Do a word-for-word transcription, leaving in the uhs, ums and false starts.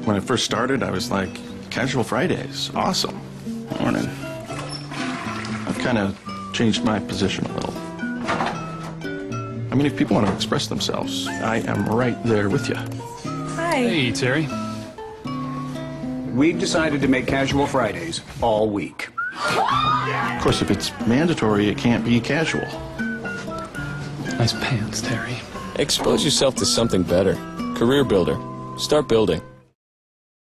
when it first started, I was like, Casual Fridays, awesome. Morning. I've kind of changed my position a little. I mean, if people want to express themselves, I am right there with you. Hi. Hey, Terry. We've decided to make Casual Fridays all week. Of course, if it's mandatory, it can't be casual. Nice pants, Terry. Expose yourself to something better. Career Builder. Start building.